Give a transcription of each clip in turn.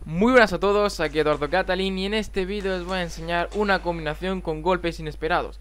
Muy buenas a todos, aquí Eduardo Catalin y en este vídeo os voy a enseñar una combinación con golpes inesperados.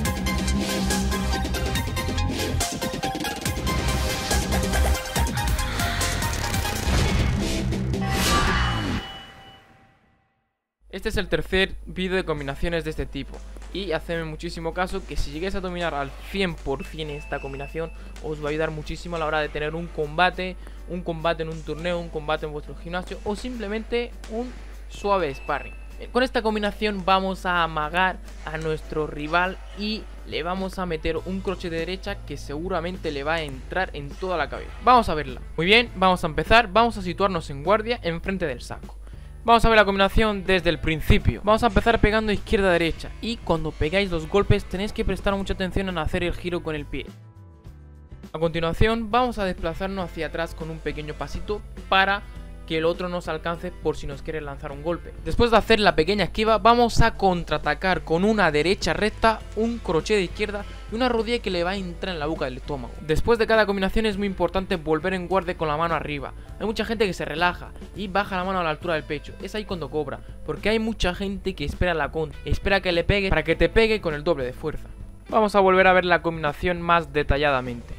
Este es el tercer vídeo de combinaciones de este tipo y hacedme muchísimo caso que si lleguéis a dominar al 100% esta combinación os va a ayudar muchísimo a la hora de tener un combate en un torneo, un combate en vuestro gimnasio o simplemente un suave sparring. Con esta combinación vamos a amagar a nuestro rival y le vamos a meter un crochet de derecha que seguramente le va a entrar en toda la cabeza. Vamos a verla. Muy bien, vamos a empezar, vamos a situarnos en guardia enfrente del saco. Vamos a ver la combinación desde el principio. Vamos a empezar pegando izquierda-derecha y cuando pegáis los golpes tenéis que prestar mucha atención en hacer el giro con el pie. A continuación vamos a desplazarnos hacia atrás con un pequeño pasito para que el otro nos alcance por si nos quiere lanzar un golpe. Después de hacer la pequeña esquiva vamos a contraatacar con una derecha recta, un crochet de izquierda y una rodilla que le va a entrar en la boca del estómago. Después de cada combinación es muy importante volver en guardia con la mano arriba. Hay mucha gente que se relaja y baja la mano a la altura del pecho. Es ahí cuando cobra, porque hay mucha gente que espera la contra, espera que le pegue para que te pegue con el doble de fuerza. Vamos a volver a ver la combinación más detalladamente.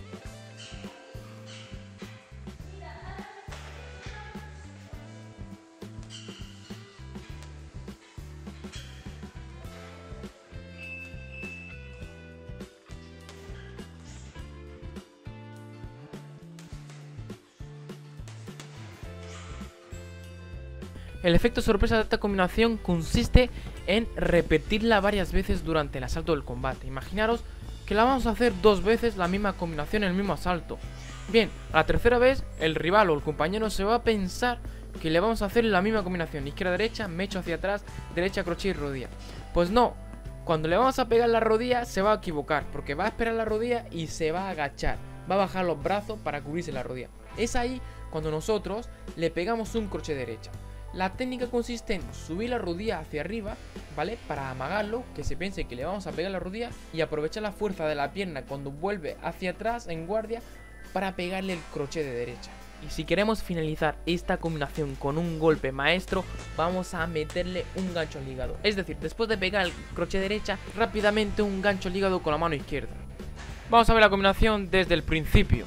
El efecto sorpresa de esta combinación consiste en repetirla varias veces durante el asalto del combate. Imaginaros que la vamos a hacer dos veces la misma combinación en el mismo asalto. Bien, a la tercera vez el rival o el compañero se va a pensar que le vamos a hacer la misma combinación. Izquierda-derecha, me echo hacia atrás, derecha, crochet y rodilla. Pues no, cuando le vamos a pegar la rodilla se va a equivocar, porque va a esperar la rodilla y se va a agachar. Va a bajar los brazos para cubrirse la rodilla. Es ahí cuando nosotros le pegamos un crochet derecha. La técnica consiste en subir la rodilla hacia arriba, ¿vale? Para amagarlo, que se piense que le vamos a pegar la rodilla y aprovechar la fuerza de la pierna cuando vuelve hacia atrás en guardia para pegarle el crochet de derecha. Y si queremos finalizar esta combinación con un golpe maestro, vamos a meterle un gancho al hígado. Es decir, después de pegar el crochet derecha, rápidamente un gancho al hígado con la mano izquierda. Vamos a ver la combinación desde el principio.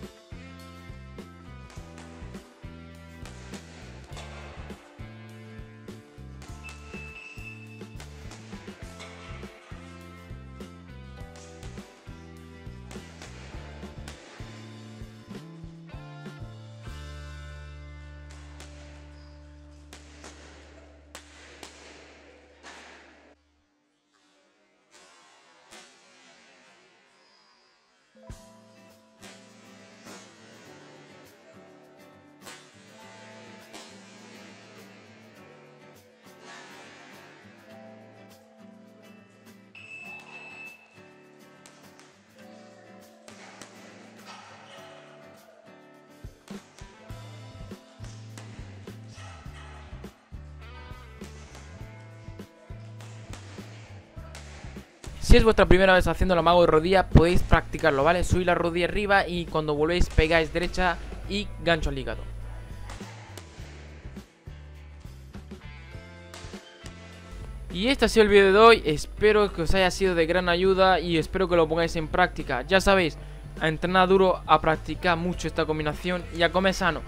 Si es vuestra primera vez haciendo el amago de rodilla, podéis practicarlo, ¿vale? Subid la rodilla arriba y cuando volvéis pegáis derecha y gancho al hígado. Y este ha sido el vídeo de hoy, espero que os haya sido de gran ayuda y espero que lo pongáis en práctica. Ya sabéis, a entrenar duro, a practicar mucho esta combinación y a comer sano.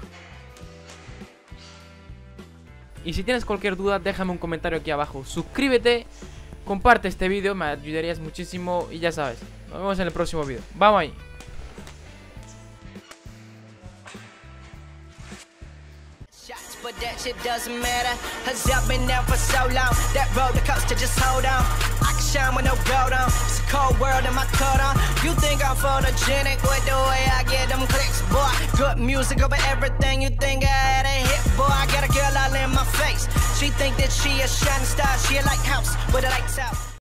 Y si tienes cualquier duda, déjame un comentario aquí abajo. Suscríbete. Comparte este vídeo, me ayudarías muchísimo y ya sabes, nos vemos en el próximo vídeo. ¡Vamos ahí! But that shit doesn't matter, 'cause I've been down for so long. That roller coaster, just hold on. I can shine with no gold on. It's a cold world in my coat on. You think I'm photogenic with the way I get them clicks, boy. Good music over everything. You think I had a hit, boy. I got a girl all in my face. She think that she a shining star. She a lighthouse with the lights out.